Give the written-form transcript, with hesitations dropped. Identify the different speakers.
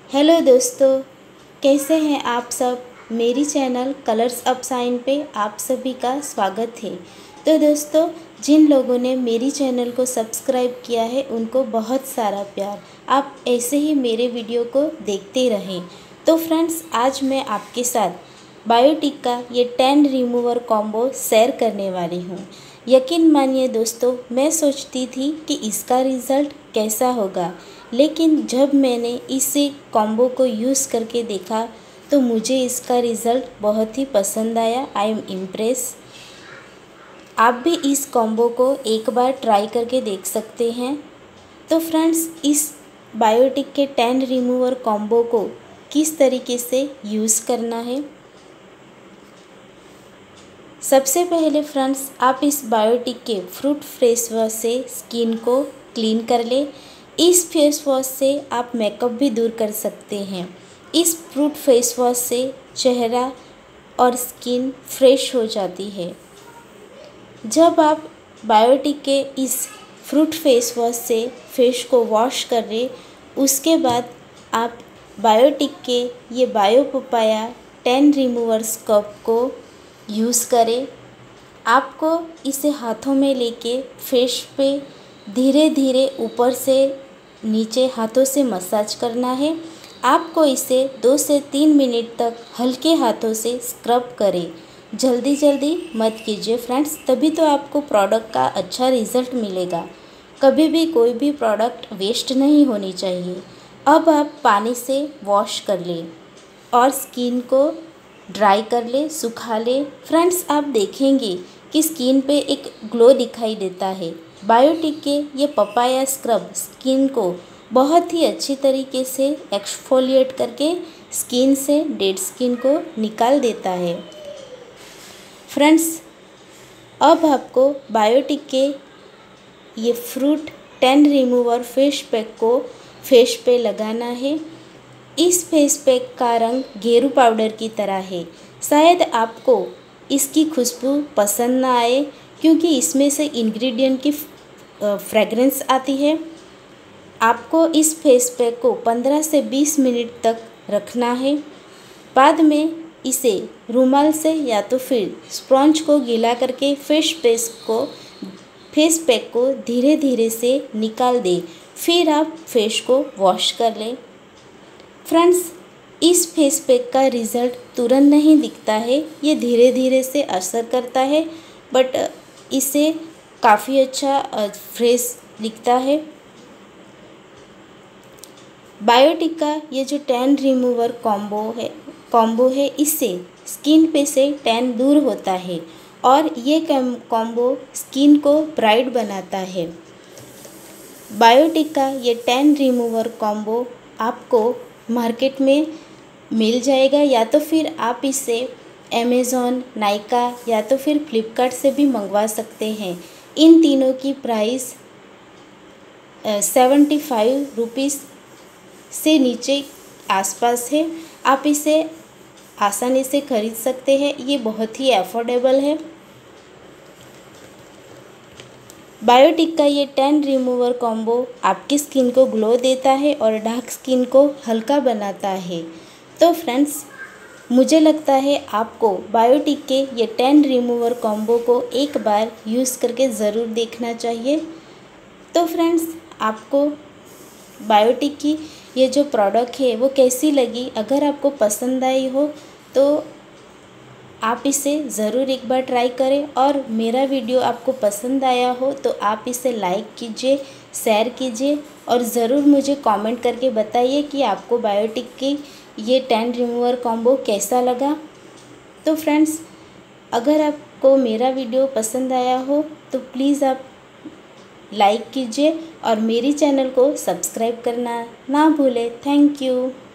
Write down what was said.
Speaker 1: Hello दोस्तों, कैसे हैं आप सब। मेरी चैनल कलर्स ऑफ साइन पे आप सभी का स्वागत है। तो दोस्तों, जिन लोगों ने मेरी चैनल को सब्सक्राइब किया है उनको बहुत सारा प्यार। आप ऐसे ही मेरे वीडियो को देखते रहें। तो फ्रेंड्स, आज मैं आपके साथ बायोटिक का ये टैन रिमूवर कॉम्बो शेयर करने वाली हूँ। यकीन मानिए दोस्तों, मैं सोचती थी कि इसका रिज़ल्ट कैसा होगा, लेकिन जब मैंने इसे कॉम्बो को यूज़ करके देखा तो मुझे इसका रिज़ल्ट बहुत ही पसंद आया। I am impress. आप भी इस कॉम्बो को एक बार ट्राई करके देख सकते हैं। तो फ्रेंड्स, इस बायोटिक के टैन रिमूवर कॉम्बो को किस तरीके से यूज़ करना है। सबसे पहले फ्रेंड्स, आप इस बायोटिक के फ्रूट फेस वॉश से स्किन को क्लीन कर लें। इस फेस वॉश से आप मेकअप भी दूर कर सकते हैं। इस फ्रूट फेस वॉश से चेहरा और स्किन फ्रेश हो जाती है। जब आप बायोटिक के इस फ्रूट फेस वॉश से फेस को वॉश कर लें, उसके बाद आप बायोटिक के ये bio papaya tan remover scrub को यूज़ करें। आपको इसे हाथों में लेके फेस पे धीरे धीरे ऊपर से नीचे हाथों से मसाज करना है। आपको इसे 2 से 3 मिनट तक हल्के हाथों से स्क्रब करें। जल्दी जल्दी मत कीजिए फ्रेंड्स, तभी तो आपको प्रोडक्ट का अच्छा रिज़ल्ट मिलेगा। कभी भी कोई भी प्रोडक्ट वेस्ट नहीं होनी चाहिए। अब आप पानी से वॉश कर लें और स्किन को ड्राई कर ले, सुखा ले। फ्रेंड्स, आप देखेंगे कि स्किन पे एक ग्लो दिखाई देता है। बायोटिक के ये पपाया स्क्रब स्किन को बहुत ही अच्छी तरीके से एक्सफोलिएट करके स्किन से डेड स्किन को निकाल देता है। फ्रेंड्स, अब आपको बायोटिक के ये fruit tan remover face pack को फेस पे लगाना है। इस फेस पैक का रंग गेरू पाउडर की तरह है। शायद आपको इसकी खुशबू पसंद ना आए, क्योंकि इसमें से इंग्रेडिएंट की फ्रेगरेंस आती है। आपको इस फेस पैक को 15 से 20 मिनट तक रखना है। बाद में इसे रुमाल से या तो फिर स्पॉन्ज को गीला करके फेस पैक को धीरे धीरे से निकाल दें। फिर आप फेस को वॉश कर लें। फ्रेंड्स, इस फेस पैक का रिज़ल्ट तुरंत नहीं दिखता है, ये धीरे धीरे से असर करता है, बट इसे काफ़ी अच्छा फ्रेश दिखता है। बायोटिक का ये जो टैन रिमूवर कॉम्बो है, इससे स्किन पे से टैन दूर होता है और ये कॉम्बो स्किन को ब्राइट बनाता है। बायोटिक का ये टैन रिमूवर कॉम्बो आपको मार्केट में मिल जाएगा, या तो फिर आप इसे अमेज़ॉन, नायका या तो फिर फ्लिपकार्ट से भी मंगवा सकते हैं। इन तीनों की प्राइस 75 रुपीज़ से नीचे आसपास है। आप इसे आसानी से खरीद सकते हैं, ये बहुत ही अफोर्डेबल है। बायोटिक का ये टैन रिमूवर कॉम्बो आपकी स्किन को ग्लो देता है और डार्क स्किन को हल्का बनाता है। तो फ्रेंड्स, मुझे लगता है आपको बायोटिक के ये टैन रिमूवर कॉम्बो को एक बार यूज़ करके ज़रूर देखना चाहिए। तो फ्रेंड्स, आपको बायोटिक की ये जो प्रोडक्ट है वो कैसी लगी? अगर आपको पसंद आई हो तो आप इसे ज़रूर एक बार ट्राई करें, और मेरा वीडियो आपको पसंद आया हो तो आप इसे लाइक कीजिए, शेयर कीजिए और ज़रूर मुझे कमेंट करके बताइए कि आपको बायोटिक की ये टैन रिमूवर कॉम्बो कैसा लगा। तो फ्रेंड्स, अगर आपको मेरा वीडियो पसंद आया हो तो प्लीज़ आप लाइक कीजिए और मेरी चैनल को सब्सक्राइब करना ना भूलें। Thank you.